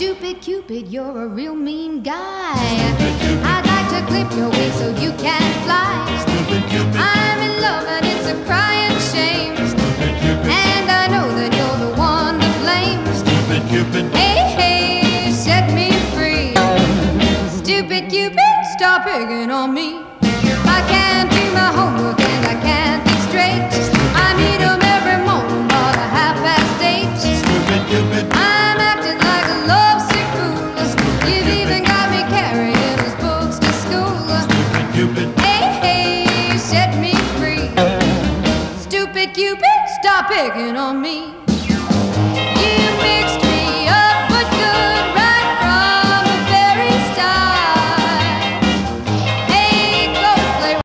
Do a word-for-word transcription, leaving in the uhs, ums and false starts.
Stupid Cupid, you're a real mean guy. I'd like to clip your wings so you can fly. I'm in love and it's a crying shame. And I know that you're the one to blame. Hey, hey, set me free. Stupid Cupid, stop picking on me. I can't do my homework and I can't think straight. I need 'em every morning by the half past eight. I'm acting like a lovesick fool. You've even got me carrying his books to school. Hey, hey, set me free. Stupid Cupid, stop picking on me. You mixed